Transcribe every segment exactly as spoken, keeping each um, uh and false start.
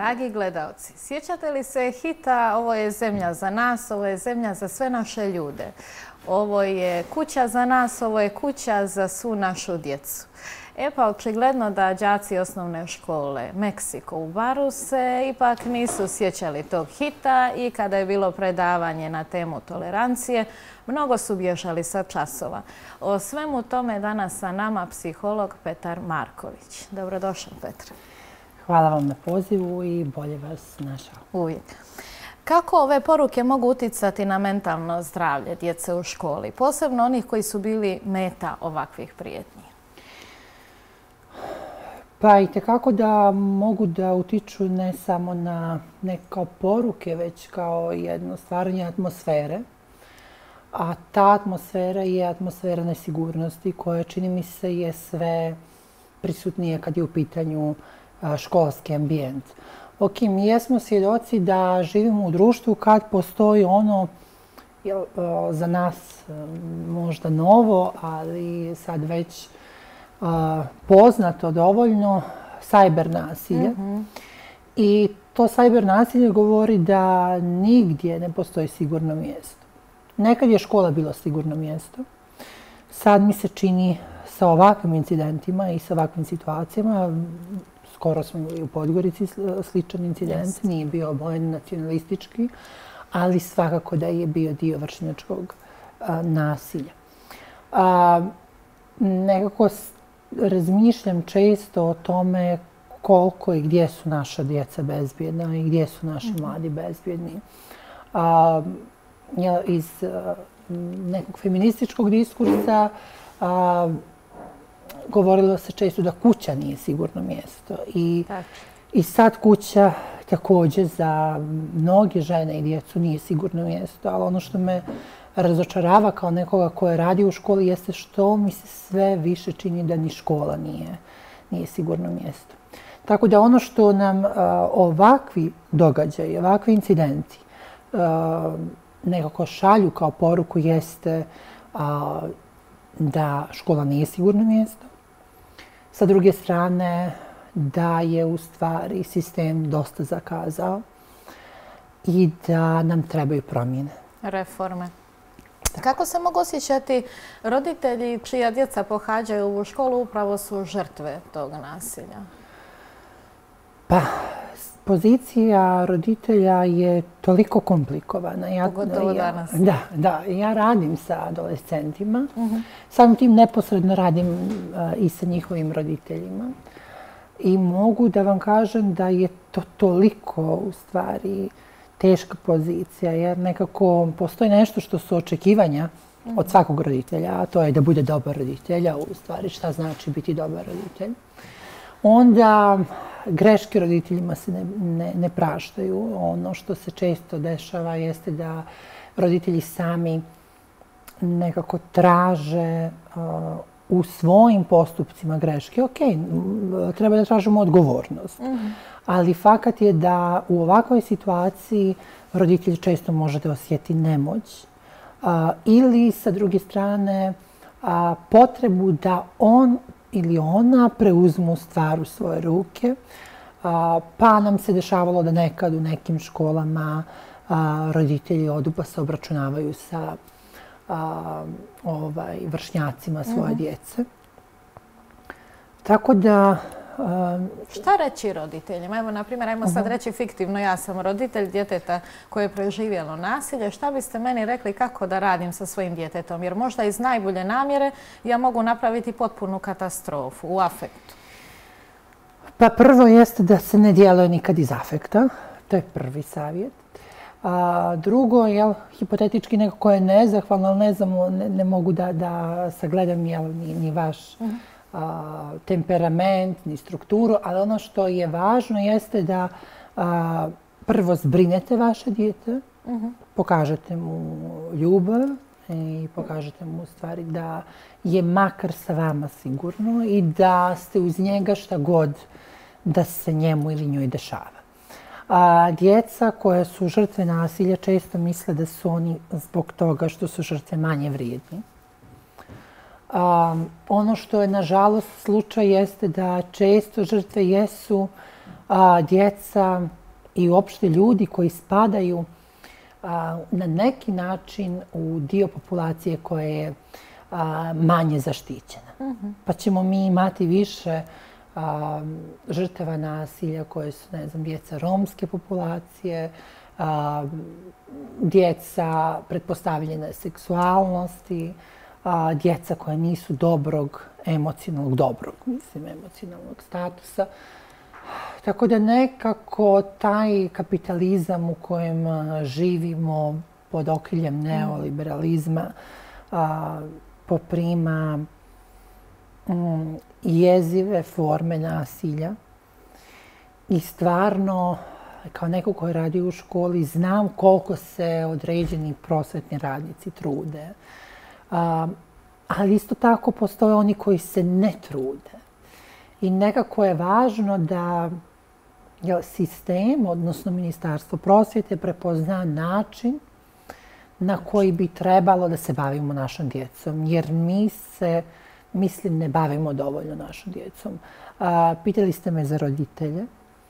Dragi gledalci, sjećate li se hita "Ovo je zemlja za nas, ovo je zemlja za sve naše ljude"? Ovo je kuća za nas, ovo je kuća za svu našu djecu. E pa očigledno da đaci osnovne škole Meksiko u Baru se ipak nisu sjećali tog hita i kada je bilo predavanje na temu tolerancije, mnogo su bježali sa časova. O svemu tome danas sa nama psiholog Petar Marković. Dobrodošao, Petar. Hvala vam na pozivu i bolje vas našao. Uvijek. Kako ove poruke mogu utjecati na mentalno zdravlje djece u školi, posebno onih koji su bili meta ovakvih prijetnji? Pa i tekako da mogu da utiču ne samo na ne kao poruke, već kao jedno stvaranje atmosfere. A ta atmosfera je atmosfera nesigurnosti koja, čini mi se, je sve prisutnije kad je u pitanju školski ambijent. Ok, mi jesmo svjedoci da živimo u društvu kad postoji ono jel, za nas možda novo, ali sad već uh, poznato dovoljno, sajber nasilje. Mm-hmm. I to sajber nasilje govori da nigdje ne postoji sigurno mjesto. Nekad je škola bilo sigurno mjesto. Sad mi se čini sa ovakvim incidentima i sa ovakvim situacijama, skoro smo imali u Podgorici sličan incident, yes. Nije bio obojen nacionalistički, ali svakako da je bio dio vršnjačkog a, nasilja. A, nekako razmišljam često o tome koliko i gdje su naša djeca bezbjedna i gdje su naši mm-hmm. mladi bezbjedni. A, ja, iz a, nekog feminističkog diskursa a, govorilo se često da kuća nije sigurno mjesto. I, i sad kuća također za mnoge žene i djecu nije sigurno mjesto. Ali ono što me razočarava kao nekoga koje radi u školi jeste što mi se sve više čini da ni škola nije, nije sigurno mjesto. Tako da ono što nam uh, ovakvi događaji, ovakvi incidenti uh, nekako šalju kao poruku jeste uh, da škola nije sigurno mjesto. Sa druge strane, da je u stvari sistem dosta zakazao i da nam trebaju promjene. Reforme. Kako se mogu osjećati roditelji čija djeca pohađaju ovu školu, upravo su žrtve tog nasilja? Pa, pozicija roditelja je toliko komplikovana. Ja, Pogotovo ja, danas. Da, da. Ja radim sa adolescentima. Uh-huh. Samim tim neposredno radim uh, i sa njihovim roditeljima. I mogu da vam kažem da je to toliko u stvari teška pozicija, jer nekako postoji nešto što su očekivanja uh-huh. od svakog roditelja, a to je da bude dobar roditelj, a u stvari šta znači biti dobar roditelj. Onda greške roditeljima se ne, ne, ne praštaju. Ono što se često dešava jeste da roditelji sami nekako traže uh, u svojim postupcima greške. Ok, treba da tražimo odgovornost. Mm-hmm. Ali fakat je da u ovakvoj situaciji roditelj često može da osjeti nemoć. Uh, ili sa druge strane uh, potrebu da on ili ona preuzmu stvar u svoje ruke. A, pa nam se dešavalo da nekad u nekim školama a, roditelji odu pa se obračunavaju sa a, ovaj, vršnjacima svoje mm-hmm. djece. Tako da... A, šta reći roditeljima? Evo, na primjer, ajmo uh-huh. sad reći fiktivno, ja sam roditelj djeteta koje je preživjelo nasilje. Šta biste meni rekli kako da radim sa svojim djetetom? Jer možda iz najbolje namjere ja mogu napraviti potpunu katastrofu u afektu. Pa prvo jeste da se ne djeluje nikad iz afekta. To je prvi savjet. A drugo, jel, hipotetički neko ko je nezahvalno, ali ne znam, ne, ne mogu da, da sagledam jel, ni, ni vaš uh-huh. a, temperament, ni strukturu, ali ono što je važno jeste da a, prvo zbrinete vaše dijete, uh-huh. pokažete mu ljubav i pokažete mu u stvari da je makar sa vama sigurno i da ste uz njega šta god da se njemu ili njoj dešava. A djeca koja su žrtve nasilja često misle da su oni zbog toga što su žrtve manje vrijedni. A, ono što je nažalost slučaj jeste da često žrtve jesu a, djeca i uopšte ljudi koji spadaju na neki način u dio populacije koja je manje zaštićena. Pa ćemo mi imati više žrtava nasilja koje su, ne znam, djeca romske populacije, djeca pretpostavljene seksualnosti, djeca koja nisu dobrog, emocionalnog, dobrog, mislim, emocionalnog statusa. Tako da nekako taj kapitalizam u kojem živimo pod okriljem neoliberalizma poprima jezive forme nasilja. I stvarno, kao neko koji radi u školi, znam koliko se određeni prosvetni radnici trude. Ali isto tako postoje oni koji se ne trude. I nekako je važno da sistem, odnosno Ministarstvo prosvjete, prepozna način na koji bi trebalo da se bavimo našom djecom. Jer mi se, mislim, ne bavimo dovoljno našom djecom. Pitali ste me za roditelje.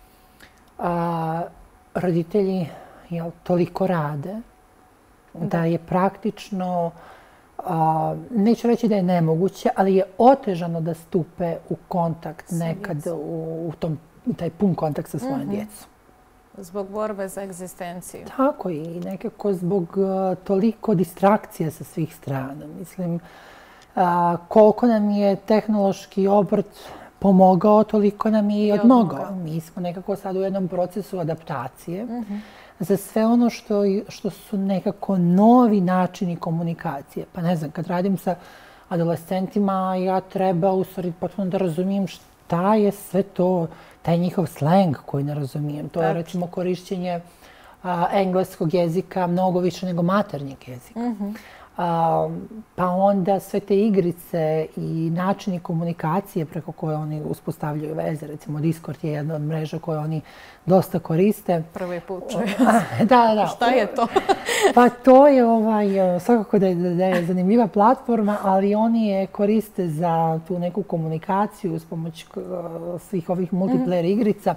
Roditelji toliko rade da je praktično, neću reći da je nemoguće, ali je otežano da stupe u kontakt nekad, u taj pun kontakt sa svojom djecom. Zbog borbe za egzistenciju. Tako i nekako zbog toliko distrakcija sa svih strana. Mislim, koliko nam je tehnološki obrt pomogao, toliko nam je i odmogao. Mi smo nekako sad u jednom procesu adaptacije za sve ono što su nekako novi načini komunikacije. Pa ne znam, kad radim sa adolescentima, ja treba u stvari potpuno da razumijem šta je sve to, taj njihov slang koji ne razumijem. To je recimo korišćenje engleskog jezika mnogo više nego maternjeg jezika. Pa onda sve te igrice i načini komunikacije preko koje oni uspostavljaju veze. Recimo Discord je jedna od mreža koje oni dosta koriste. Prvi put čujem. Da, da, da. Šta je to? Pa to je svakako da je zanimljiva platforma, ali oni je koriste za tu neku komunikaciju s pomoć svih ovih multiplayer igrica.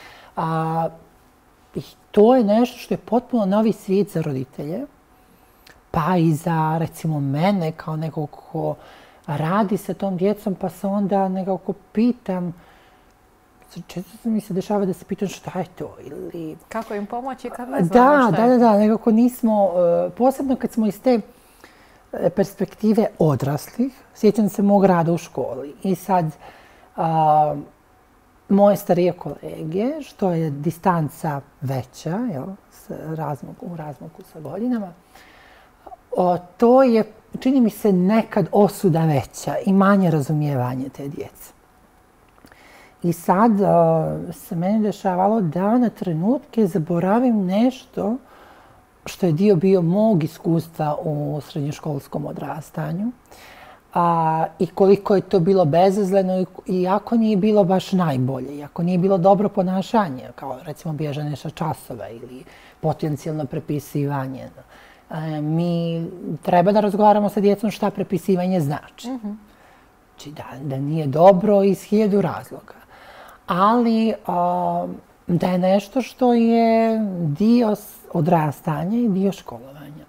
I to je nešto što je potpuno novi svijet za roditelje. Pa i za, recimo, mene kao nekog ko radi sa tom djecom, pa se onda nekako pitam, često mi se dešava da se pitam šta je to ili... Kako im pomoći kad ne znamo šta je? Da, da, da, nekako nismo, posebno kad smo iz te perspektive odraslih, sjećam se mog rada u školi i sad moje starije kolege, što je distanca veća, u razmaku sa godinama, to je, čini mi se, nekad osuda veća i manje razumijevanje te djece. I sad se meni dešavalo da na trenutke zaboravim nešto što je dio bio mog iskustva u srednjoškolskom odrastanju. I koliko je to bilo bezazleno i ako nije bilo baš najbolje, i ako nije bilo dobro ponašanje, kao recimo bježanje sa časova ili potencijalno prepisivanje. Mi treba da razgovaramo sa djecom šta prepisivanje znači. Znači da nije dobro iz hiljadu razloga. Ali da je nešto što je dio odrastanja i dio školovanja.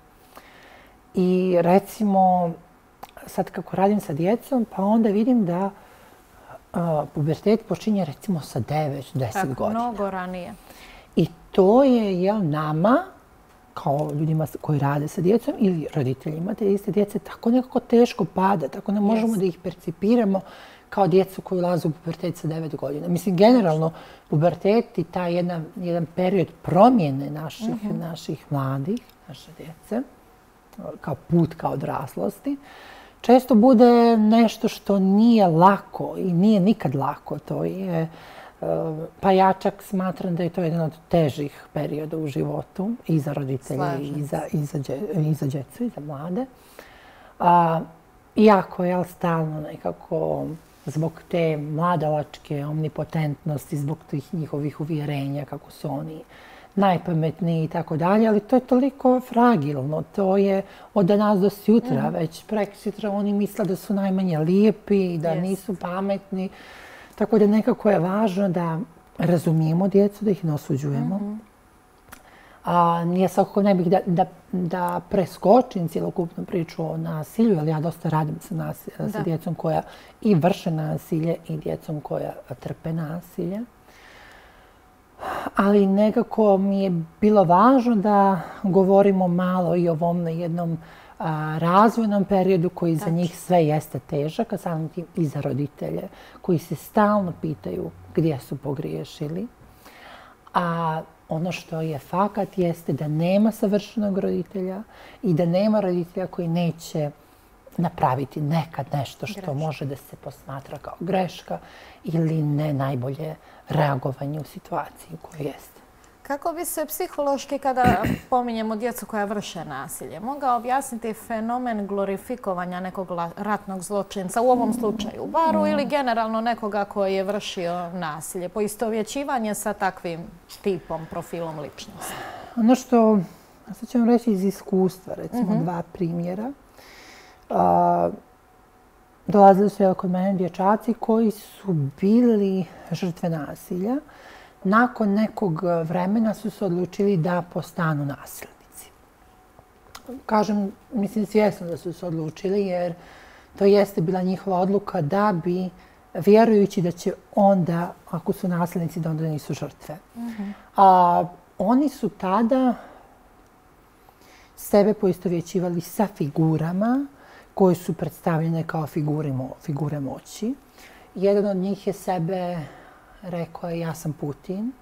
I recimo, sad kako radim sa djecom, pa onda vidim da pubertet počinje recimo sa devet do deset godina. Tako, mnogo ranije. I to je, jel, nama, kao ljudima koji rade sa djecom ili roditeljima te iste djece, tako nekako teško pada, tako ne možemo da ih percipiramo kao djecu koji ulaze u pubertet sa devet godina. Mislim, generalno, pubertet i taj jedan period promjene naših mladih, naše djece, kao put ka odraslosti, često bude nešto što nije lako i nije nikad lako. To je, pa ja čak smatram da je to jedan od težih perioda u životu i za roditelje i za, i za, i za djecu i za mlade. A, iako je stalno nekako zbog te mladalačke omnipotentnosti, zbog tih njihovih uvjerenja kako su oni najpametniji i tako dalje, ali to je toliko fragilno. To je od danas do sutra, već preko sutra oni misle da su najmanje lijepi, da nisu pametni. Tako da nekako je važno da razumijemo djecu, da ih ne osuđujemo, A, ja svakako ne bih da, da, da preskočim cjelokupnu priču o nasilju, jer ja dosta radim sa, nasilj, sa djecom koja i vrše nasilje i djecom koja trpe nasilje. Ali nekako mi je bilo važno da govorimo malo i o ovom jednom a, razvojnom periodu koji za njih sve jeste težak, a samim tim i za roditelje koji se stalno pitaju gdje su pogriješili. A ono što je fakat jeste da nema savršenog roditelja i da nema roditelja koji neće napraviti nekad nešto što greška. Može da se posmatra kao greška ili ne najbolje reagovanje u situaciji u kojoj jeste. Kako bi se psihološki, kada pominjemo djecu koja vrše nasilje, mogao objasniti fenomen glorifikovanja nekog ratnog zločinca, u ovom slučaju Baru, ili generalno nekoga koji je vršio nasilje, poistovjećivanje sa takvim tipom, profilom ličnosti? Ono što, sad ću vam reći iz iskustva, recimo mm-hmm. dva primjera. Uh, dolazili su kod mene dječaci koji su bili žrtve nasilja. Nakon nekog vremena su se odlučili da postanu nasilnici. Kažem, mislim svjesno da su se odlučili jer to jeste bila njihova odluka da bi, vjerujući da će onda, ako su nasilnici, da onda nisu žrtve. Mm-hmm. A oni su tada sebe poistovjećivali sa figurama koje su predstavljene kao figure, figure moći. Jedan od njih je sebe rekao je ja sam Putin.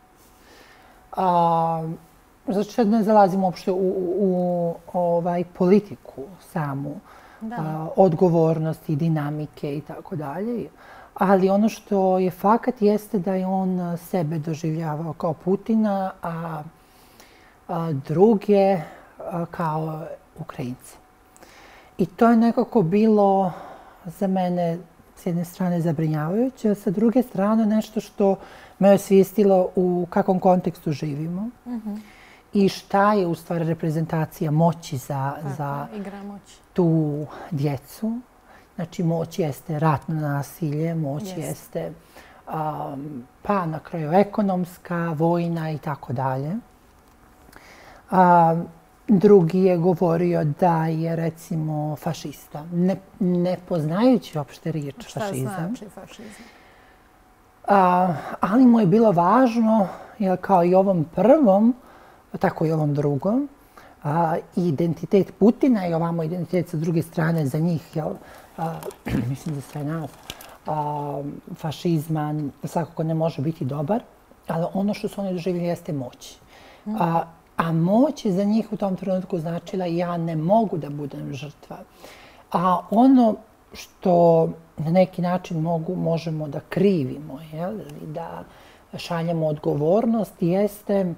A, znači ne zalazimo uopšte u, u, u ovaj, politiku samu, a, odgovornosti, dinamike i tako dalje. Ali ono što je fakat jeste da je on sebe doživljavao kao Putina, a, a druge a, kao Ukrajince. I to je nekako bilo za mene s jedne strane zabrinjavajuće, a sa druge strane nešto što me osvijestilo u kakvom kontekstu živimo mm-hmm. i šta je u stvari reprezentacija moći za, Tako, za igra moći. Tu djecu. Znači moć jeste ratno nasilje, moć yes. jeste um, pa na kraju ekonomska, vojna i tako dalje. Drugi je govorio da je, recimo, fašista, ne, ne poznajući uopšte riječ Šta fašizam. Šta znači fašizam? A, ali mu je bilo važno, jer kao i ovom prvom, tako i ovom drugom, a, identitet Putina i ovamo identitet sa druge strane za njih, jel, a, mislim za sve nas, a, fašizma svakako ne može biti dobar, ali ono što su oni doživjeli jeste moć. Mm. A, A moć je za njih u tom trenutku značila ja ne mogu da budem žrtva. A ono što na neki način mogu, možemo da krivimo, jel, da šaljemo odgovornost, jeste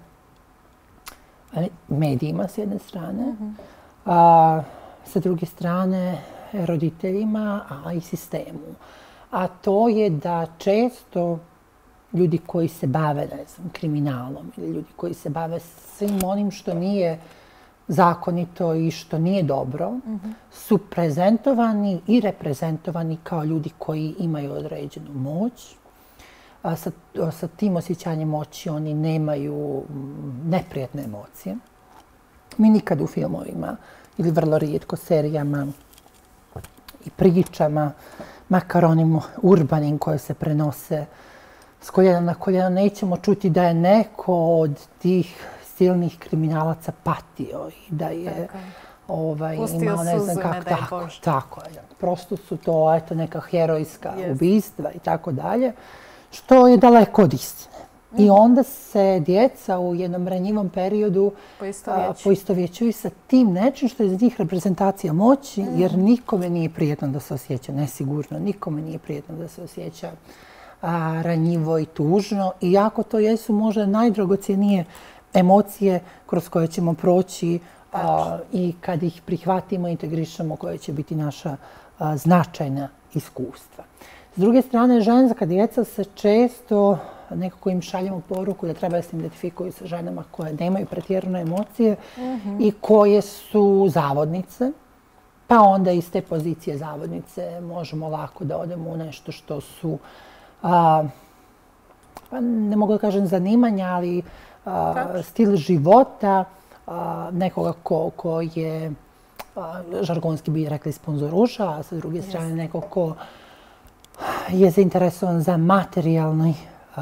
medijima s jedne strane, mm-hmm. a sa druge strane roditeljima, a i sistemu. A to je da često ljudi koji se bave, ne znam, kriminalom ili ljudi koji se bave svim onim što nije zakonito i što nije dobro, mm-hmm. su prezentovani i reprezentovani kao ljudi koji imaju određenu moć. A sa, sa tim osjećanjem moći oni nemaju neprijatne emocije. Mi nikad u filmovima ili vrlo rijetko serijama i pričama, makar onim urbanim koje se prenose s koljena na koljeno, nećemo čuti da je neko od tih silnih kriminalaca patio i da je ovaj, imao ne znam kako, tako, tako je. Prosto su to eto, neka herojska yes. ubistva i tako dalje, što je daleko od istine. Mm-hmm. I onda se djeca u jednom ranjivom periodu poistovjećuju sa tim nečim što je za njih reprezentacija moći, mm-hmm. jer nikome nije prijetno da se osjeća nesigurno, nikome nije prijetno da se osjeća a, ranjivo i tužno. Iako to jesu možda najdragocjenije emocije kroz koje ćemo proći a, i kad ih prihvatimo i integrišemo, koje će biti naša a, značajna iskustva. S druge strane, ženska djeca se često nekako im šaljemo poruku da treba da se identifikuju sa ženama koje nemaju pretjerane emocije mm-hmm. i koje su zavodnice. Pa onda iz te pozicije zavodnice možemo lako da odemo u nešto što su, a, pa ne mogu da kažem zanimanja, ali stil života nekoga ko, ko je, žargonski bi rekli, sponzoruša, a sa druge strane neko ko je zainteresovan za materijalni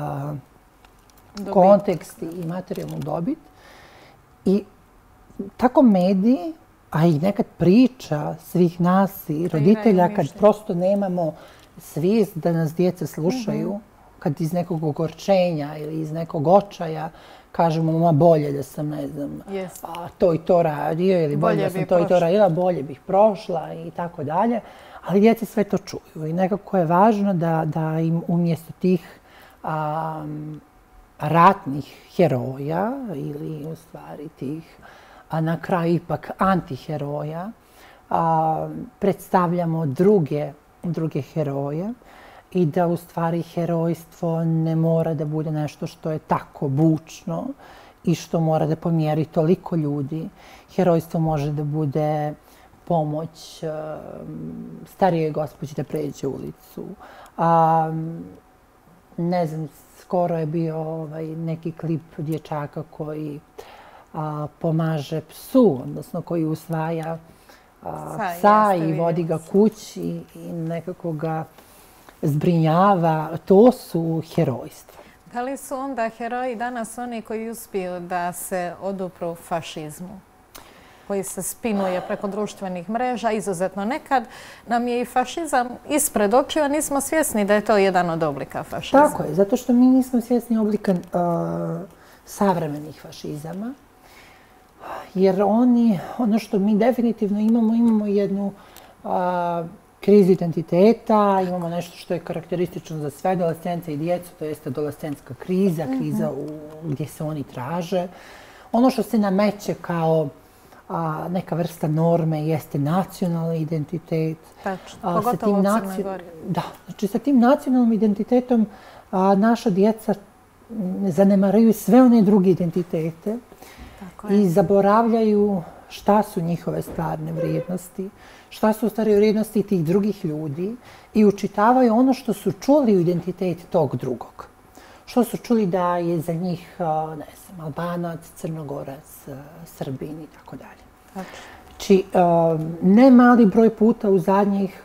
kontekst i materijalnu dobit. I tako mediji, a i nekad priča svih nas i roditelja, kad prosto nemamo svijest da nas djeca slušaju, kad iz nekog ogorčenja ili iz nekog očaja kažemo, ma bolje da sam, ne znam, to i to radio ili bolje da sam to i to radila, bolje bih prošla i tako dalje. Ali djeci sve to čuju i nekako je važno da im umjesto tih ratnih heroja ili u stvari tih, a na kraju ipak antiheroja, predstavljamo druge, druge heroje i da u stvari herojstvo ne mora da bude nešto što je tako bučno i što mora da pomjeri toliko ljudi. Herojstvo može da bude pomoć starijoj gospođi da pređe ulicu. Ne znam, skoro je bio neki klip dječaka koji pomaže psu, odnosno koji usvaja psa i vodi ga kući i nekako ga zbrinjava. To su herojstva. Da li su onda heroji danas oni koji uspiju da se odupru fašizmu, koji se spinuje preko društvenih mreža? Izuzetno nekad nam je i fašizam ispred očiju, a nismo svjesni da je to jedan od oblika fašizma. Tako je, zato što mi nismo svjesni oblika savremenih fašizama. Jer oni, ono što mi definitivno imamo, imamo jednu krizu identiteta, imamo nešto što je karakteristično za sve adolescence i djecu, to jeste adolescentska kriza, kriza gdje se oni traže. Ono što se nameće kao neka vrsta norme jeste nacionalni identitet. Tačno, pogotovo u Crnoj Gori. Da, znači sa tim nacionalnim identitetom naša djeca zanemaruju sve one druge identitete i zaboravljaju šta su njihove stvarne vrijednosti, šta su u stvari vrijednosti tih drugih ljudi i učitavaju ono što su čuli u identitet tog drugog. Što su čuli da je za njih, ne znam, Albanac, Crnogorac, Srbin i tako dalje. Znači, ne mali broj puta u zadnjih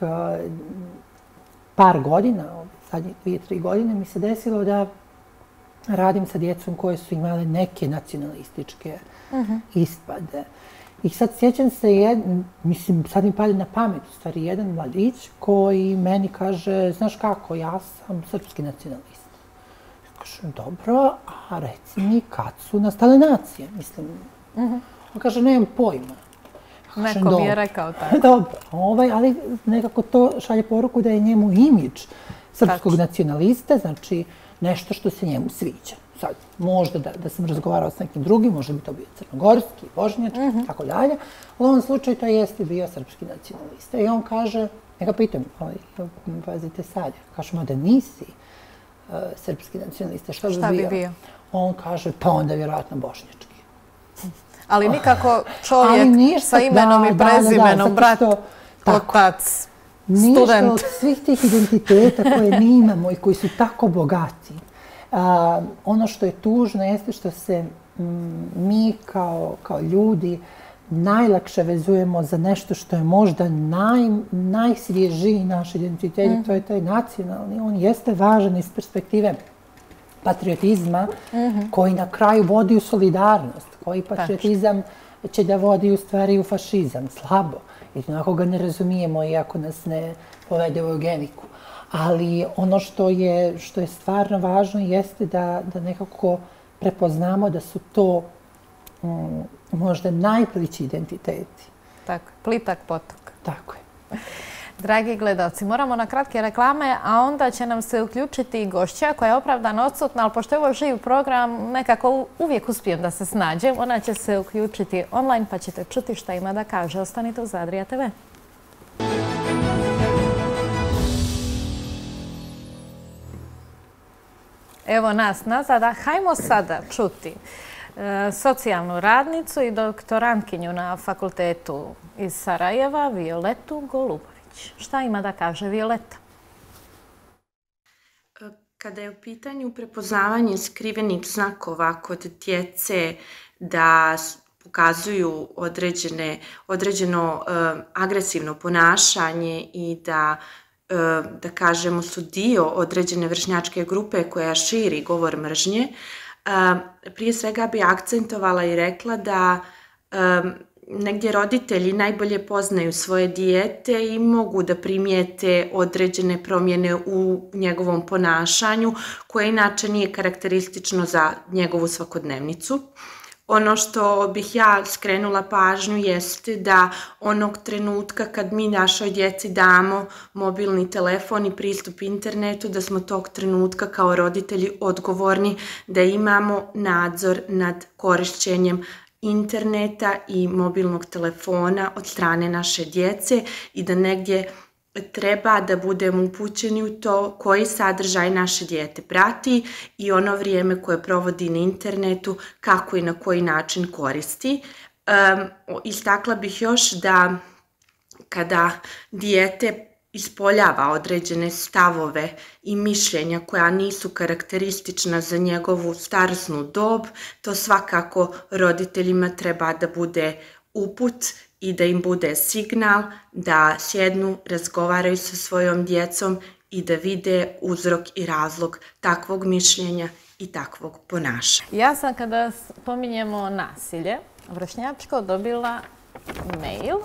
par godina, zadnjih dvije, tri godine, mi se desilo da radim sa djecom koje su imale neke nacionalističke ispade. I sad sjećam se, mislim, sad mi pade na pamet, u stvari, jedan mladić koji meni kaže, znaš kako, ja sam srpski nacionalist. Kažem, dobro, a reci mi kad su nastale nacije, mislim. On kaže, nemam pojma. Neko mi je rekao tako. Dobro, ali nekako to šalje poruku da je njemu imidž srpskog nacionalista, znači nešto što se njemu sviđa. Sad, možda da sam razgovarao s nekim drugim, možda bi to bio crnogorski, bošnjački, tako dalje, ali u ovom slučaju to jeste bio srpski nacionalista. I on kaže, ja ga pitam, pazite sad, kažem, a da nisi srpski nacionalista, što bi bio? On kaže, pa onda vjerojatno bošnjački. Ali nikako čovjek sa imenom i prezimenom, brat, otac, student. Ništa od svih tih identiteta koje mi imamo i koji su tako bogati. Ono što je tužno jeste što se mi kao ljudi najlakše vezujemo za nešto što je možda najsvježiji naš identitet, to je taj nacionalni. On jeste važan iz perspektive patriotizma koji na kraju vodi u solidarnost, koji patriotizam će da vodi u stvari u fašizam, slabo. Jer onako ga ne razumijemo iako nas ne povede u eugeniku. Ali ono što je stvarno važno jeste da nekako prepoznamo da su to možda najplići identiteti. Tako, plitak potok. Tako je. Dragi gledalci, moramo na kratke reklame, a onda će nam se uključiti i gošća koja je opravdano odsutna, ali pošto je ovo živ program, nekako uvijek uspijem da se snađem. Ona će se uključiti online pa ćete čuti šta ima da kaže. Ostanite uz Adria te ve. Evo nas nazad, a hajmo sada čuti socijalnu radnicu i doktorantkinju na fakultetu iz Sarajeva, Violetu Golubović. Šta ima da kaže Violeta? Kada je u pitanju prepoznavanje skrivenih znakova kod djece da pokazuju određene, određeno uh, agresivno ponašanje i da, uh, da kažemo, su dio određene vršnjačke grupe koja širi govor mržnje, uh, prije svega bi akcentovala i rekla da um, negdje roditelji najbolje poznaju svoje dijete i mogu da primijete određene promjene u njegovom ponašanju koje inače nije karakteristično za njegovu svakodnevnicu. Ono što bih ja skrenula pažnju jeste da onog trenutka kad mi našoj djeci damo mobilni telefon i pristup internetu, da smo tog trenutka kao roditelji odgovorni da imamo nadzor nad korišćenjem interneta i mobilnog telefona od strane naše djece i da negdje treba da budemo upućeni u to koji sadržaj naše dijete prati i ono vrijeme koje provodi na internetu, kako i na koji način koristi. Um, istakla bih još da kada dijete ispoljava određene stavove i mišljenja koja nisu karakteristična za njegovu starosnu dob, to svakako roditeljima treba da bude uput i da im bude signal da sjednu, razgovaraju sa svojom djecom i da vide uzrok i razlog takvog mišljenja i takvog ponašanja. Ja sam, kada spominjemo nasilje vršnjačko, dobila mail.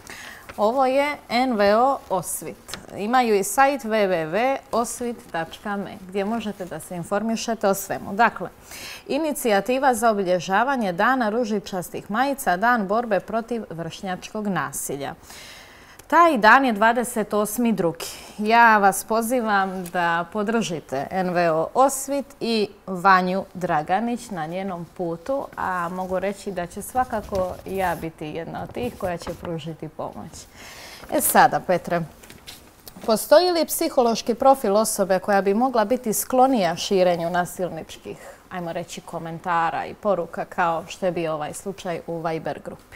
Ovo je N V O Osvit. Imaju i sajt w w w tačka osvit tačka me gdje možete da se informišete o svemu. Dakle, inicijativa za obilježavanje Dana ružičastih majica, dan borbe protiv vršnjačkog nasilja. Taj dan je dvadeset osmi drugi Ja vas pozivam da podržite N V O Osvit i Vanju Draganić na njenom putu, a mogu reći da će svakako ja biti jedna od tih koja će pružiti pomoć. E sada, Petre, postoji li psihološki profil osobe koja bi mogla biti sklonija širenju nasilničkih, ajmo reći, komentara i poruka kao što je bio ovaj slučaj u Viber grupi?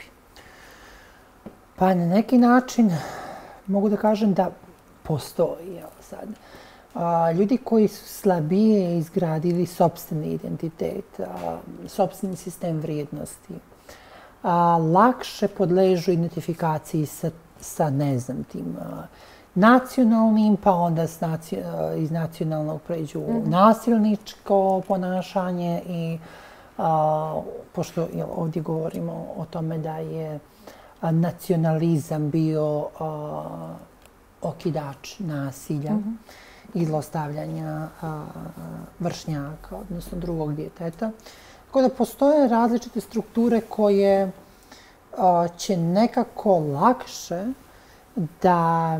Pa na neki način mogu da kažem da postoji. Evo sad. A, ljudi koji su slabije izgradili sopstveni identitet, a, sopstveni sistem vrijednosti, a, lakše podležu identifikaciji sa, sa ne znam, tim a, nacionalnim, pa onda s naci, a, iz nacionalnog pređu mm-hmm. nasilničko ponašanje i a, pošto jel, ovdje govorimo o tome da je nacionalizam bio a, okidač nasilja mm-hmm. i zlostavljanja a, vršnjaka, odnosno drugog djeteta. Tako da postoje različite strukture koje a, će nekako lakše da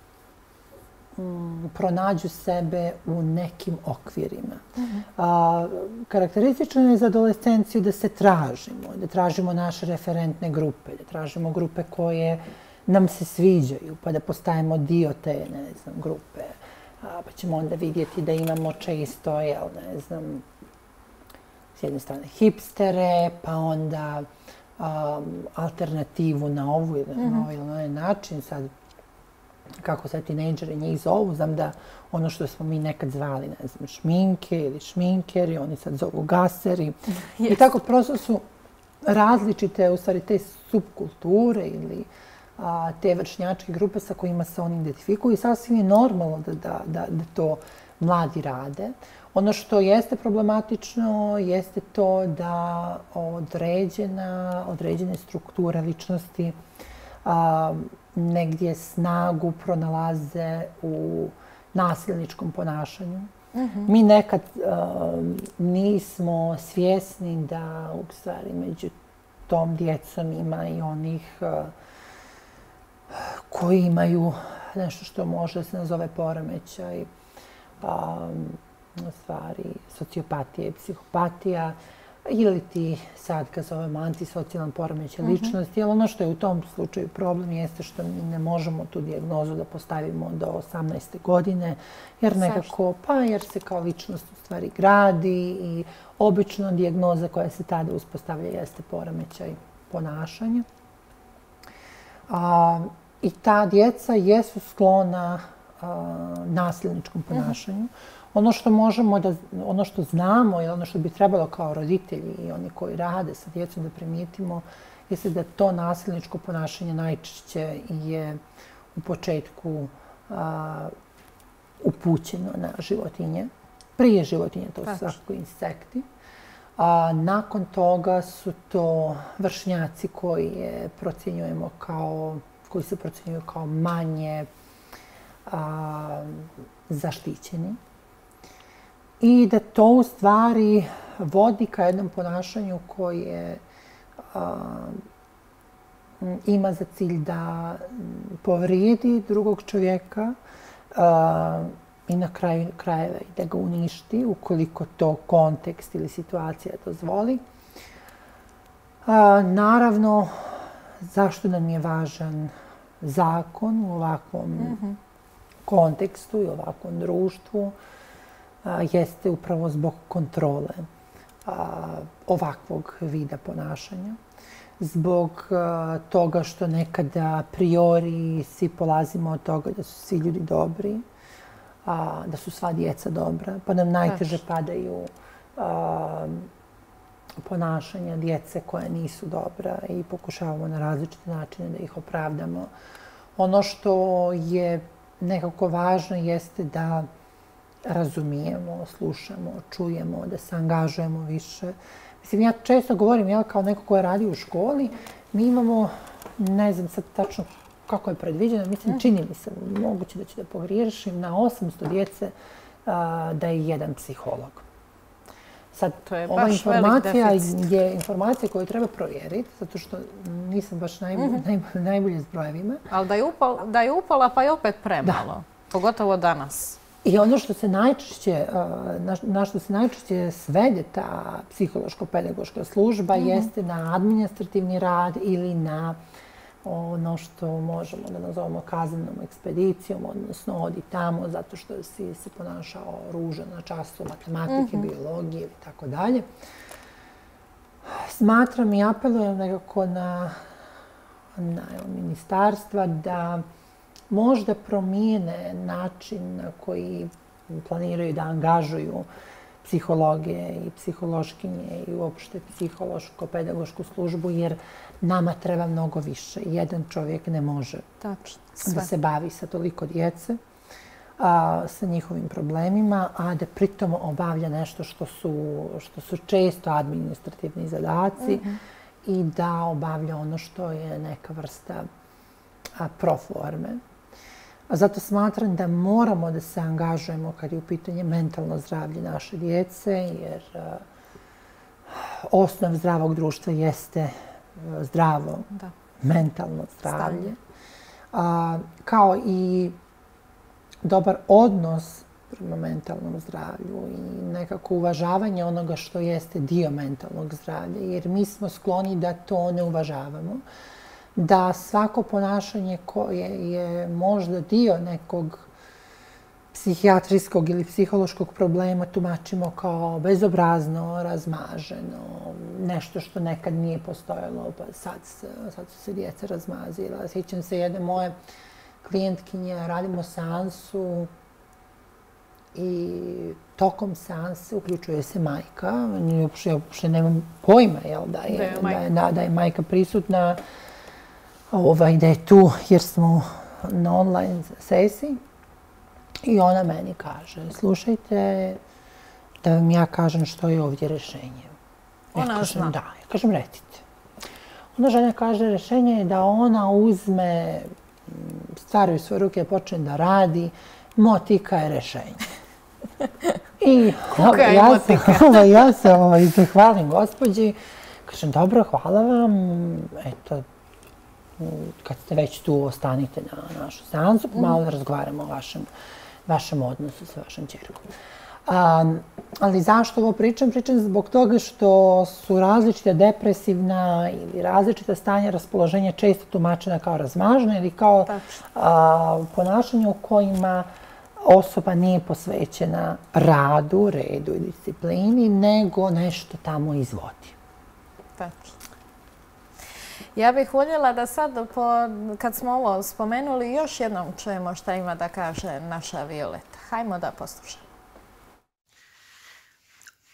m, pronađu sebe u nekim okvirima. Mm-hmm. A, karakteristično je za adolescenciju da se tražimo, da tražimo naše referentne grupe, da tražimo grupe koje nam se sviđaju, pa da postajemo dio te, ne znam, grupe. A, pa ćemo onda vidjeti da imamo često, jel, ne znam, s jedne strane hipstere, pa onda um, alternativu na ovu ili mm-hmm. na ovaj ili na ovaj način. Sad, kako sad tinejdžeri njih zovu, znam da ono što smo mi nekad zvali, ne znam, šminke ili šminkeri, oni sad zovu gaseri. Yes. I tako prosto su različite, u stvari, te subkulture ili a, te vršnjačke grupe sa kojima se oni identifikuju i sasvim je normalno da, da, da, da to mladi rade. Ono što jeste problematično jeste to da određena, određene strukture ličnosti a, negdje snagu pronalaze u nasilničkom ponašanju. Mm-hmm. Mi nekad uh, nismo svjesni da u stvari među tom djecom ima i onih uh, koji imaju nešto što može se nazove poremećaj, um, u stvari sociopatija i psihopatija, ili ti sad kad zovemo antisocijalan poremećaj mm-hmm. ličnosti, ali ono što je u tom slučaju problem jeste što mi ne možemo tu dijagnozu da postavimo do osamnaeste godine, jer nekako, pa jer se kao ličnost u stvari gradi i obično dijagnoza koja se tada uspostavlja jeste poremećaj ponašanja. A, I ta djeca jesu sklona a, nasilničkom ponašanju. Mm-hmm. Ono što možemo da, ono što znamo ili ono što bi trebalo kao roditelji i oni koji rade sa djecom da primijetimo, jeste da to nasilničko ponašanje najčešće je u početku a, upućeno na životinje. Prije životinje to su svakako insekti. A nakon toga su to vršnjaci koji procjenjujemo kao, koji se procjenjuju kao manje a, zaštićeni. I da to u stvari vodi ka jednom ponašanju koje a, ima za cilj da povrijedi drugog čovjeka a, i na kraju krajeva i da ga uništi ukoliko to kontekst ili situacija dozvoli. A, naravno, zašto nam je važan zakon u ovakvom mm-hmm. kontekstu i ovakvom društvu? A, jeste upravo zbog kontrole a, ovakvog vida ponašanja. Zbog a, toga što nekada a priori svi polazimo od toga da su svi ljudi dobri, a, da su sva djeca dobra, pa nam najteže padaju a, ponašanja djece koja nisu dobra i pokušavamo na različite načine da ih opravdamo. Ono što je nekako važno jeste da razumijemo, slušamo, čujemo, da se angažujemo više. Mislim, ja često govorim, jel, kao neko ko je radio u školi, mi imamo, ne znam sad tačno kako je predviđeno, mislim, čini mi se, moguće da ću da pogriješim, na osamsto djece a, da je jedan psiholog. Sad, to je ova baš informacija je informacija koju treba provjeriti, zato što nisam baš najbolje, mm-hmm. najbolje, najbolje s brojevima. Ali da je, upal, da je upala, pa je opet premalo. Da. Pogotovo danas. I ono što se najčešće, na, na što se najčešće svede ta psihološko-pedagoška služba mm-hmm. jeste na administrativni rad ili na ono što možemo da nazovemo kaznenom ekspedicijom, odnosno odi tamo zato što si se ponašao ružno na času matematike, mm-hmm. biologije ili tako dalje. Smatram i apelujem nekako na, na ministarstva da možda promijene način na koji planiraju da angažuju psihologe i psihološkinje i uopšte psihološko-pedagošku službu, jer nama treba mnogo više. Jedan čovjek ne može Tačno, da se bavi sa toliko djece, a, sa njihovim problemima, a da pritom obavlja nešto što su, što su često administrativni zadaci mm-hmm. i da obavlja ono što je neka vrsta a, proforme. A zato smatram da moramo da se angažujemo kad je u pitanju mentalno zdravlje naše djece, jer uh, osnov zdravog društva jeste uh, zdravo da. mentalno zdravlje. Uh, kao i dobar odnos prema mentalnom zdravlju i nekako uvažavanje onoga što jeste dio mentalnog zdravlja, jer mi smo skloni da to ne uvažavamo. Da svako ponašanje koje je možda dio nekog psihijatrijskog ili psihološkog problema tumačimo kao bezobrazno, razmaženo, nešto što nekad nije postojalo, pa sad, sad su se djeca razmazila. Sjećam se jedne moje klijentkinje, radimo seansu i tokom seanse uključuje se majka. Ja uopšte nemam pojma jel, da, je, da, je da, je, da, da je majka prisutna, Ovaj, da je tu jer smo na online sesiji i ona meni kaže, slušajte, da vam ja kažem što je ovdje rješenje. Ja ona kažem, zna. Da, ja kažem, recite. Ona žena kaže, rješenje je da ona uzme stvari u svoje ruke, počne da radi, motika je rješenje. I okay, ja se ovaj, ja se ovaj, zahvalim gospođi, kažem, dobro, hvala vam, eto, kad ste već tu, ostanite na našu seansu, pa malo da razgovaramo o vašem, vašem odnosu sa vašom ćerkom. Um, ali zašto ovo pričam? Pričam zbog toga što su različita depresivna ili različita stanja raspoloženja često tumačena kao razmažna ili kao uh, ponašanje u kojima osoba nije posvećena radu, redu i disciplini, nego nešto tamo izvodi. Tačno. Ja bih voljela da sad, po, kad smo ovo spomenuli, još jednom čujemo šta ima da kaže naša Violeta. Hajmo da poslušamo.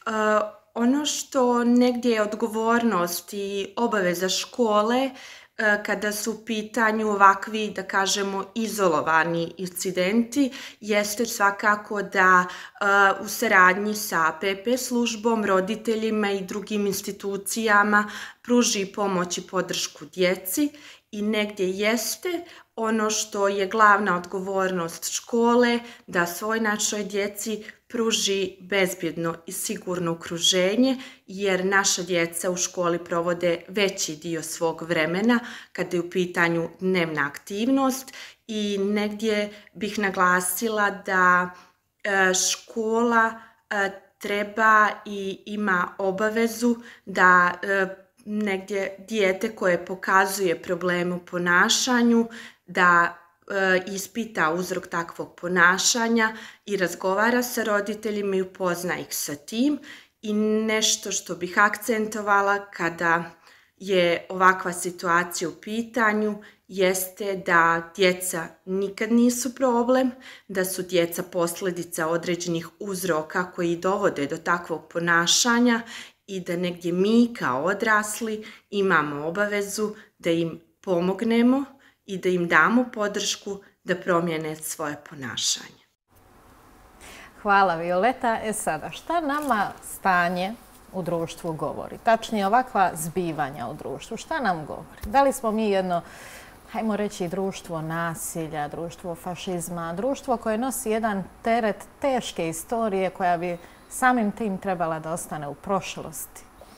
Ono što negdje je odgovornost i obaveza škole kada su u pitanju ovakvi, da kažemo, izolovani incidenti, jeste svakako da u saradnji sa P P službom, roditeljima i drugim institucijama pruži pomoć i podršku djeci i negdje jeste ono što je glavna odgovornost škole, da svoj našoj djeci pruži bezbjedno i sigurno okruženje, jer naša djeca u školi provode veći dio svog vremena kada je u pitanju dnevna aktivnost i negdje bih naglasila da škola treba i ima obavezu da negdje dijete koje pokazuje probleme u ponašanju, da ispita uzrok takvog ponašanja i razgovara sa roditeljima i upozna ih sa tim. I nešto što bih akcentovala kada je ovakva situacija u pitanju jeste da djeca nikad nisu problem, da su djeca posljedica određenih uzroka koji dovode do takvog ponašanja i da negdje mi kao odrasli imamo obavezu da im pomognemo i da im damo podršku da promijene svoje ponašanje. Hvala, Violeta. E sada, šta nama stanje u društvu govori? Tačnije, ovakva zbivanja u društvu, šta nam govori? Da li smo mi jedno, hajmo reći, društvo nasilja, društvo fašizma, društvo koje nosi jedan teret teške istorije koja bi samim tim trebala da ostane u prošlosti?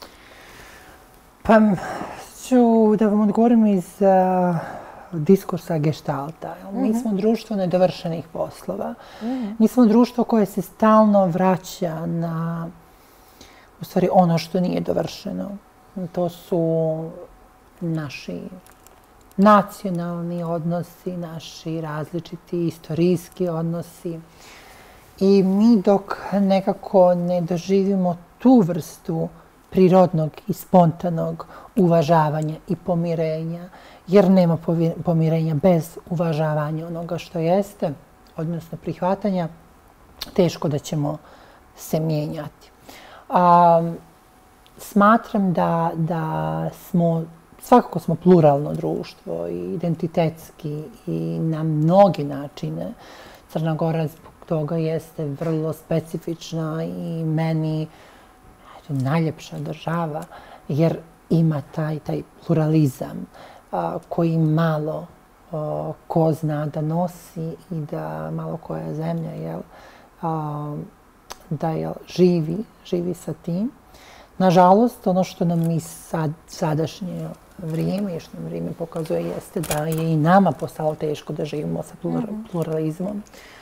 Pa ću da vam odgovorim iz diskursa Gestalta. Mi smo društvo nedovršenih poslova. Mi smo društvo koje se stalno vraća na, u stvari, ono što nije dovršeno. To su naši nacionalni odnosi, naši različiti istorijski odnosi. I mi dok nekako ne doživimo tu vrstu prirodnog i spontanog uvažavanja i pomirenja, jer nema pomirenja bez uvažavanja onoga što jeste, odnosno prihvatanja, teško da ćemo se mijenjati. A, smatram da, da smo, svakako smo pluralno društvo i identitetski i na mnogi načine. Crna Gora zbog toga jeste vrlo specifična i meni najljepša država, jer ima taj, taj pluralizam a, koji malo a, ko zna da nosi i da malo koja zemlja jel, a, da jel, živi, živi sa tim. Nažalost, ono što nam i sad, sadašnje vrijeme i što nam vrijeme pokazuje jeste da je i nama postalo teško da živimo sa pluralizmom.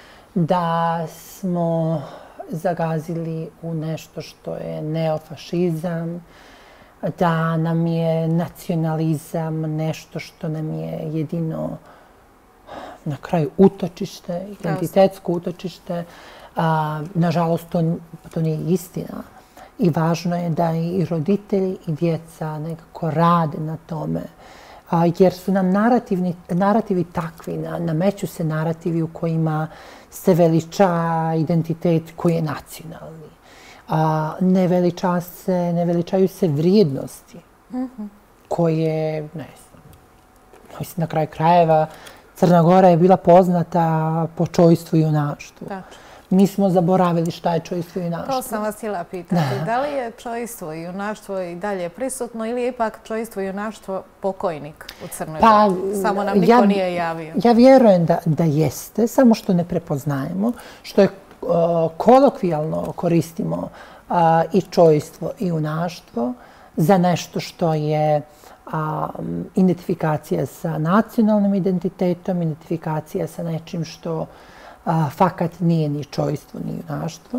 Da smo zagazili u nešto što je neofašizam, da nam je nacionalizam nešto što nam je jedino na kraju utočište, identitetsko utočište. A, nažalost, to, to nije istina. I važno je da i roditelji i djeca nekako rade na tome. A, jer su nam narativni, narativi takvi, na, nameću se narativi u kojima se veliča identitet koji je nacionalni. A, ne, veliča se, ne veličaju se vrijednosti mm-hmm. koje, ne znam, na kraju krajeva Crna Gora je bila poznata po čojstvu i junaštvu. Tačno. Mi smo zaboravili šta je čojstvo i junaštvo. To sam vas htjela pitati. Da li je čojstvo i junaštvo i dalje prisutno ili je ipak čojstvo i junaštvo pokojnik u Crnoj pa, Gori? Samo nam niko ja, nije javio. Ja vjerujem da, da jeste, samo što ne prepoznajemo, što je uh, kolokvijalno koristimo uh, i čojstvo i junaštvo za nešto što je um, identifikacija sa nacionalnim identitetom, identifikacija sa nečim što A, fakat nije ni čojstvo, ni junaštvo.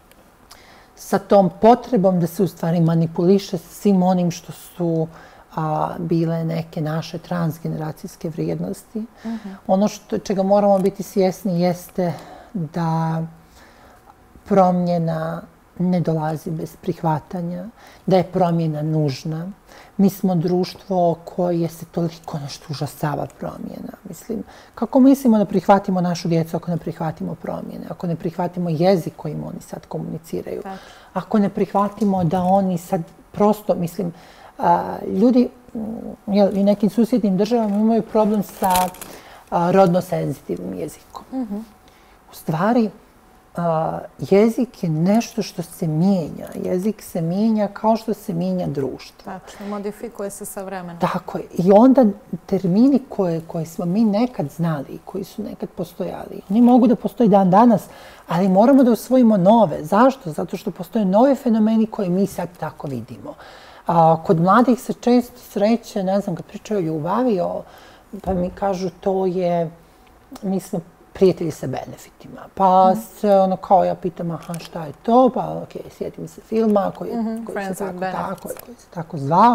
Sa tom potrebom da se u stvari manipuliše sa svim onim što su a, bile neke naše transgeneracijske vrijednosti. Mm-hmm. Ono što, čega moramo biti svjesni jeste da promjena ne dolazi bez prihvatanja, da je promjena nužna. Mi smo društvo koje se toliko nešto užasava promjena. Mislim, kako mislimo da prihvatimo našu djecu ako ne prihvatimo promjene, ako ne prihvatimo jezik kojim oni sad komuniciraju, ako ne prihvatimo da oni sad prosto, mislim, a, ljudi jel, i nekim susjednim državama imaju problem sa a, rodno senzitivnim jezikom. Mm-hmm. U stvari, a, jezik je nešto što se mijenja. Jezik se mijenja kao što se mijenja društvo. Tačno, modifikuje se sa vremenom. Tako je. I onda termini koje, koje smo mi nekad znali, koji su nekad postojali, oni mogu da postoji dan danas, ali moramo da usvojimo nove. Zašto? Zato što postoje nove fenomeni koje mi sad tako vidimo. A, kod mladih se često sreće, ne znam, kad pričaju o ljubavi, o, pa mi kažu to je, mi smo prijatelji sa benefitima. Pa se ono kao ja pitam, aha, šta je to? Pa okej, okay, sjetim se filma koji, mm-hmm. koji, se tako, tako, koji se tako zvao.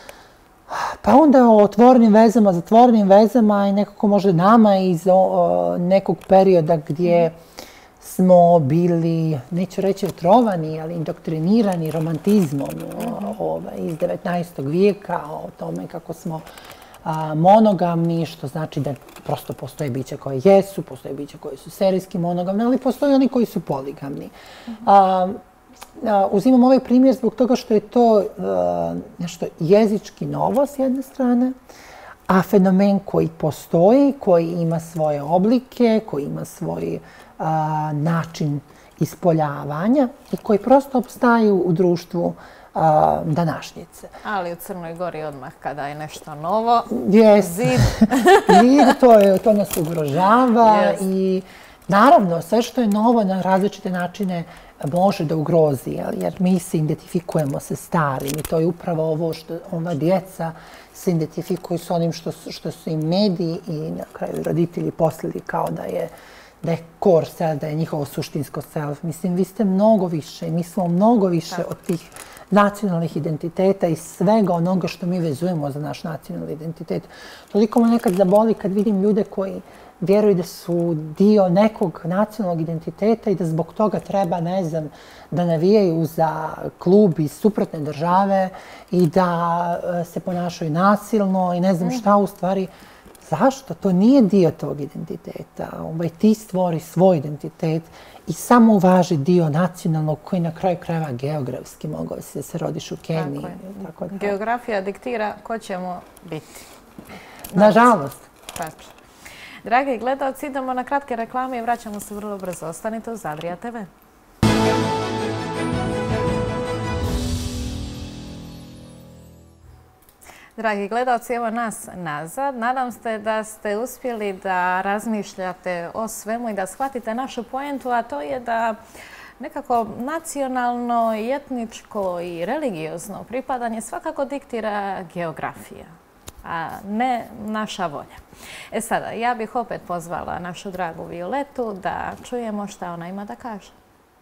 Pa onda o otvorenim vezama, zatvorenim vezama i nekako možda nama iz o, nekog perioda gdje smo bili, neću reći otrovani, ali indoktrinirani romantizmom mm-hmm. ovaj, iz devetnaestog vijeka, o tome kako smo a, monogamni, što znači da prosto postoje biće koje jesu, postoje biće koje su serijski monogamni, ali postoje oni koji su poligamni. Mm-hmm. A, a, uzimam ovaj primjer zbog toga što je to a, nešto jezički novo s jedne strane, a fenomen koji postoji, koji ima svoje oblike, koji ima svoj a, način ispoljavanja i koji prosto opstaju u društvu a, današnjice. Ali u Crnoj Gori odmah kada je nešto novo, yes. zid. Zid, to, je, to nas ugrožava yes. i naravno sve što je novo na različite načine može da ugrozi, jer mi se identifikujemo sa starim i to je upravo ovo što ova djeca se identifikuju s onim što su, što su im mediji i na kraju roditelji poslali kao da je da je core self, da je njihovo suštinsko self. Mislim, vi ste mnogo više, mi smo mnogo više Tako. od tih nacionalnih identiteta i svega onoga što mi vezujemo za naš nacionalni identitet. Toliko me nekad zaboli kad vidim ljude koji vjeruju da su dio nekog nacionalnog identiteta i da zbog toga treba, ne znam, da navijaju za klub iz suprotne države i da se ponašaju nasilno i ne znam šta u stvari. Zašto? To nije dio tog identiteta. Ovaj, ti stvori svoj identitet i samo uvaži dio nacionalnog koji na kraju krajeva geografski mogao se, se rodiš u Keniji. Tako tako da. Geografija diktira ko ćemo biti. Nažalost. Tačno. Dragi gledalci, idemo na kratke reklame i vraćamo se vrlo brzo. Ostanite uz Adria te ve. Dragi gledalci, evo nas nazad. Nadam se da ste uspjeli da razmišljate o svemu i da shvatite našu poentu, a to je da nekako nacionalno, etničko i religiozno pripadanje svakako diktira geografija, a ne naša volja. E sada, ja bih opet pozvala našu dragu Violetu da čujemo šta ona ima da kaže.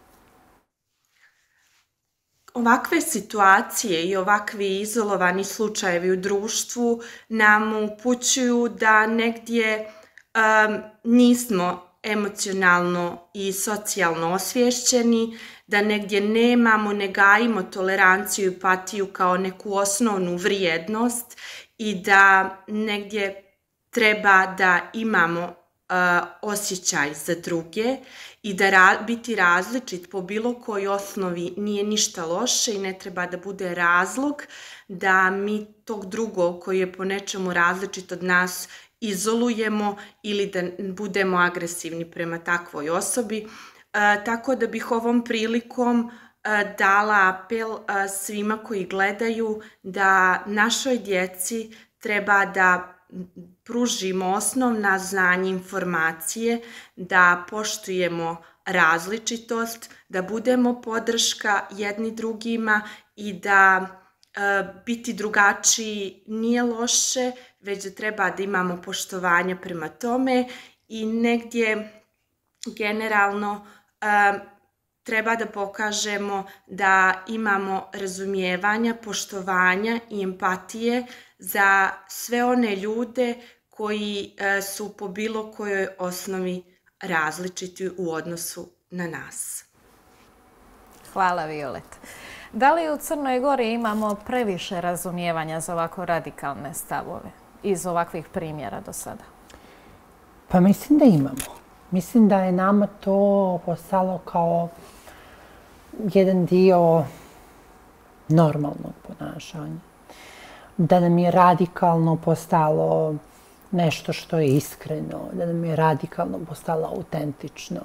Ovakve situacije i ovakvi izolovani slučajevi u društvu nam upućuju da negdje um, nismo emocionalno i socijalno osviješćeni, da negdje nemamo, ne gajimo toleranciju i empatiju kao neku osnovnu vrijednost i da negdje treba da imamo Uh, osjećaj za druge i da ra- biti različit po bilo kojoj osnovi nije ništa loše i ne treba da bude razlog da mi tog drugog koji je po nečemu različit od nas izolujemo ili da budemo agresivni prema takvoj osobi. Uh, tako da bih ovom prilikom uh, dala apel uh, svima koji gledaju da našoj djeci treba da pružimo osnovna znanja, informacije, da poštujemo različitost, da budemo podrška jedni drugima i da e, biti drugačiji nije loše, već da treba da imamo poštovanja prema tome i negdje generalno e, treba da pokažemo da imamo razumijevanja, poštovanja i empatije za sve one ljude koji su po bilo kojoj osnovi različiti u odnosu na nas. Hvala, Violeta. Da li u Crnoj Gori imamo previše razumijevanja za ovako radikalne stavove iz ovakvih primjera do sada? Pa mislim da imamo. Mislim da je nama to postalo kao jedan dio normalnog ponašanja. Da nam je radikalno postalo nešto što je iskreno, da nam je radikalno postalo autentično,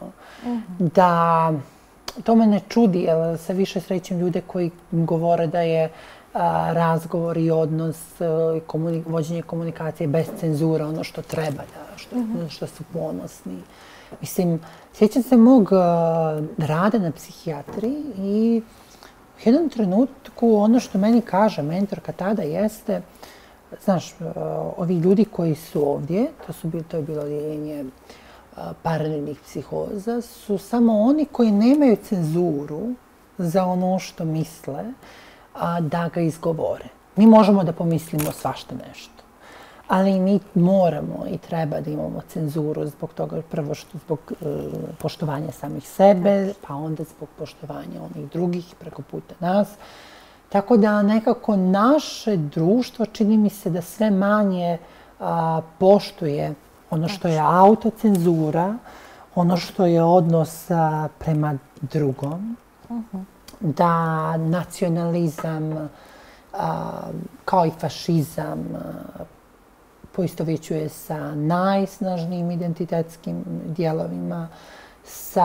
da to me ne čudi, jer se više srećem ljude koji govore da je a, razgovor i odnos, a, komuni, vođenje komunikacije bez cenzura, ono što treba, da, što, mm-hmm. što su ponosni. Mislim, sjećam se mog a, rada na psihijatriji i u jednom trenutku ono što meni kaže mentorka tada jeste, znaš, a, ovi ljudi koji su ovdje, to, su bili, to je bilo odjeljenje paralelnih psihoza, su samo oni koji nemaju cenzuru za ono što misle, a, da ga izgovore. Mi možemo da pomislimo svašta nešto, ali mi moramo i treba da imamo cenzuru zbog toga, prvo što zbog uh, poštovanja samih sebe, pa onda zbog poštovanja onih drugih preko puta nas. Tako da nekako naše društvo čini mi se da sve manje a, poštuje ono što je autocenzura, ono što je odnos a, prema drugom, uh-huh. da nacionalizam a, kao i fašizam a, poistovjećuje sa najsnažnijim identitetskim dijelovima, sa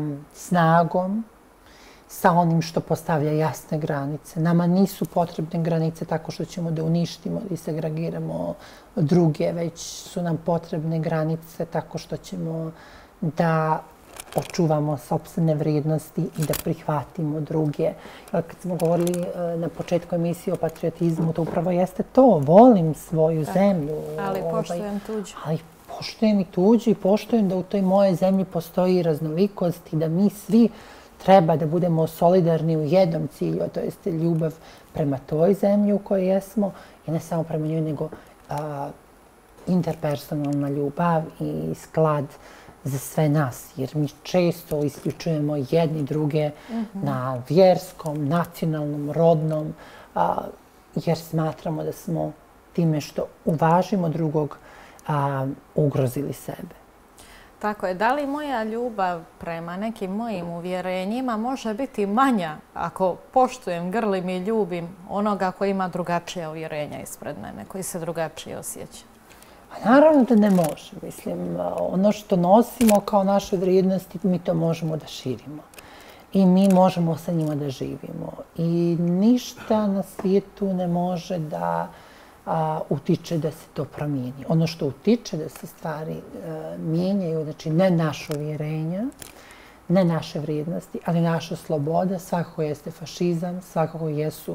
snagom, sa onim što postavlja jasne granice. Nama nisu potrebne granice tako što ćemo da uništimo i segregiramo druge, već su nam potrebne granice tako što ćemo da očuvamo sopstvene vrijednosti i da prihvatimo druge. Kad smo govorili na početku emisije o patriotizmu, to upravo jeste to. Volim svoju da. zemlju. Ali poštujem tuđu. Ali poštujem i tuđu i poštujem da u toj mojoj zemlji postoji raznolikost i da mi svi treba da budemo solidarni u jednom cilju, a to jeste ljubav prema toj zemlji u kojoj jesmo i ne samo prema njoj, nego a, interpersonalna ljubav i sklad za sve nas. Jer mi često isključujemo jedni druge mm-hmm. na vjerskom, nacionalnom, rodnom, a, jer smatramo da smo time što uvažimo drugog a, ugrozili sebe. Tako je. Da li moja ljubav prema nekim mojim uvjerenjima može biti manja ako poštujem, grlim i ljubim onoga koji ima drugačije uvjerenja ispred mene, koji se drugačije osjeća? A naravno da ne može. Mislim, ono što nosimo kao naše vrijednosti, mi to možemo da širimo. I mi možemo sa njima da živimo. I ništa na svijetu ne može da a, utiče da se to promijeni. Ono što utiče da se stvari a, mijenjaju, znači ne naše uvjerenja, ne naše vrijednosti, ali naša sloboda, svakako jeste fašizam, svakako jesu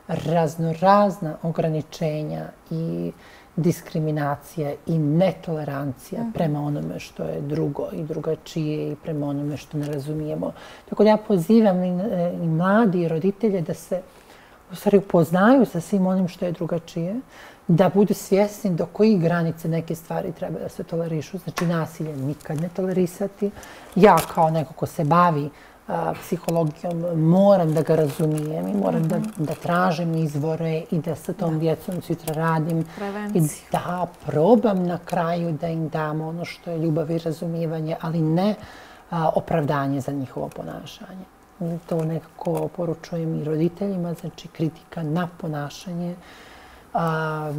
raznorazna ograničenja i diskriminacija i netolerancija mm. prema onome što je drugo i drugačije i prema onome što ne razumijemo. Tako da ja pozivam i, i mladi i roditelje da se u stvari upoznaju sa svim onim što je drugačije, da budu svjesni do kojih granice neke stvari treba da se tolerišu. Znači nasilje nikad ne tolerisati. Ja kao neko ko se bavi a, psihologijom moram da ga razumijem i moram mm-hmm. da, da tražim izvore i da sa tom da. djecom sutra radim. Prevenciju. I da probam na kraju da im dam ono što je ljubav i razumijevanje, ali ne a, opravdanje za njihovo ponašanje. I to nekako poručujem i roditeljima, znači kritika na ponašanje, a,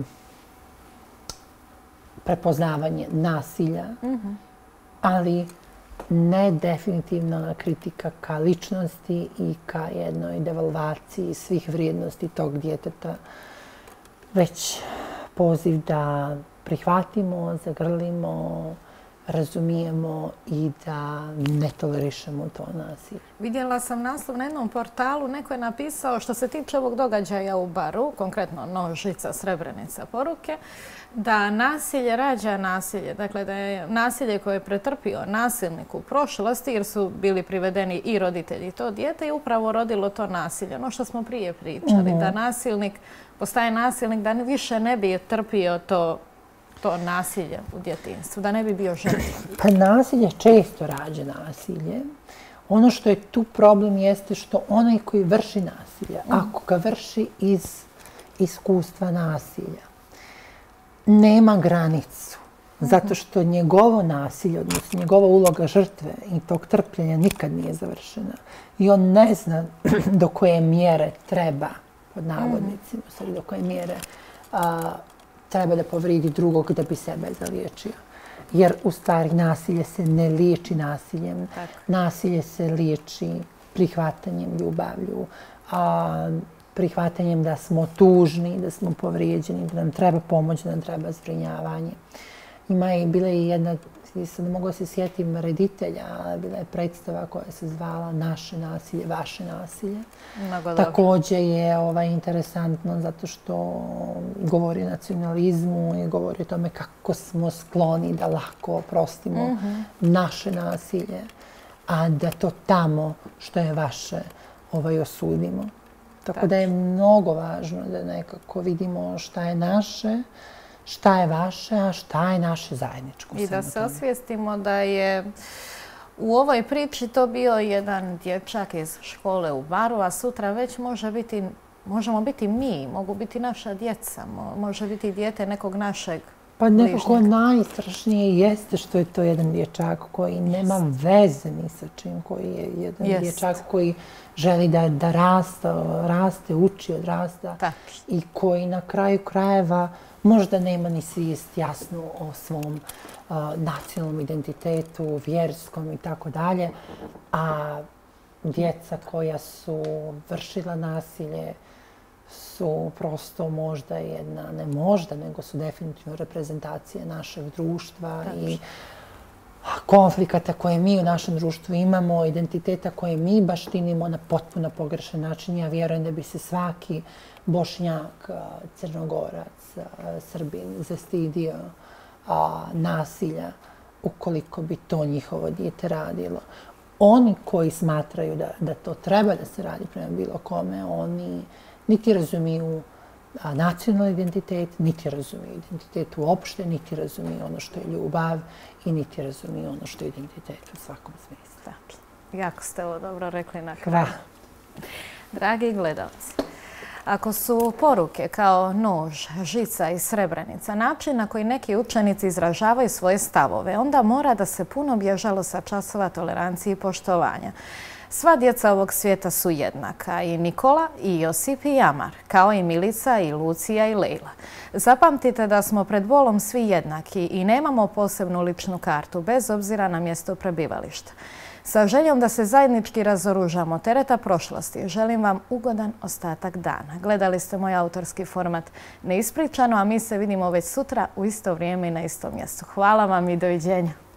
prepoznavanje nasilja, mm-hmm. ali ne definitivna kritika ka ličnosti i ka jednoj devalvaciji svih vrijednosti tog djeteta, već poziv da prihvatimo, zagrlimo, razumijemo i da ne tolerišemo to nasilje. Vidjela sam naslov na jednom portalu, neko je napisao što se tiče ovog događaja u baru, konkretno Nožica, Srebrenica poruke, da nasilje rađa nasilje. Dakle, da je nasilje koje je pretrpio nasilnik u prošlosti, jer su bili privedeni i roditelji i to dijete, i upravo rodilo to nasilje. Ono što smo prije pričali, mm-hmm. da nasilnik postaje nasilnik, da više ne bi trpio to to nasilje u djetinjstvu, da ne bi bio žrtva? Pa nasilje često rađa nasilje. Ono što je tu problem jeste što onaj koji vrši nasilje, ako ga vrši iz iskustva nasilja, nema granicu. Zato što njegovo nasilje, odnosno njegova uloga žrtve i tog trpljenja nikad nije završena. I on ne zna do koje mjere treba, pod navodnicima, mm-hmm. do koje mjere a, treba da povridi drugog da bi sebe zaliječio. Jer u stvari nasilje se ne liječi nasiljem. Tak. Nasilje se liječi prihvatanjem, ljubavlju, a, prihvatanjem da smo tužni, da smo povrijeđeni, da nam treba pomoć, da nam treba zbrinjavanje. Ima je bila i jedna, sad ne mogu da se sjetim reditelja, bila je predstava koja se zvala Naše nasilje, vaše nasilje. Također je ovaj, interesantno zato što govori o nacionalizmu i govori o tome kako smo skloni da lako oprostimo mm-hmm. naše nasilje, a da to tamo što je vaše ovaj, osudimo. Tako tak. Da je mnogo važno da nekako vidimo šta je naše, šta je vaše, a šta je naše zajedničko. I da se osvijestimo da je u ovoj priči to bio jedan dječak iz škole u Baru, a sutra već može biti, možemo biti mi, mogu biti naša djeca, može biti dijete nekog našeg Pa nekako najstrašnije jeste što je to jedan dječak koji nema veze ni sa čim, koji je jedan Jest. dječak koji želi da, da raste, raste, uči, odrasta tak. i koji na kraju krajeva možda nema ni svijest jasnu o svom uh, nacionalnom identitetu, vjerskom i tako dalje, a djeca koja su vršila nasilje su prosto možda jedna, ne možda, nego su definitivno reprezentacije našeg društva Tačno. i konflikata koje mi u našem društvu imamo, identiteta koje mi baštinimo na potpuno pogrešan način. Ja vjerujem da bi se svaki Bošnjak, Crnogorac, Srbin zastidio a, nasilja ukoliko bi to njihovo dijete radilo. Oni koji smatraju da, da to treba da se radi prema bilo kome, oni niti razumiju a, nacionalni identitet, niti razumiju identitet uopšte, niti razumiju ono što je ljubav i niti razumiju ono što je identitet u svakom smislu. Dakle, jako ste ovo dobro rekli na kraju. Dragi gledalci, ako su poruke kao nož, žica i srebrenica način na koji neki učenici izražavaju svoje stavove, onda mora da se puno bježalo sa časova tolerancije i poštovanja. Sva djeca ovog svijeta su jednaka, i Nikola, i Josip, i Jamar, kao i Milica, i Lucija, i Lejla. Zapamtite da smo pred bolom svi jednaki i nemamo posebnu ličnu kartu, bez obzira na mjesto prebivališta. Sa željom da se zajednički razoružamo tereta prošlosti, želim vam ugodan ostatak dana. Gledali ste moj autorski format Neispričano, a mi se vidimo već sutra u isto vrijeme i na istom mjestu. Hvala vam i doviđenja.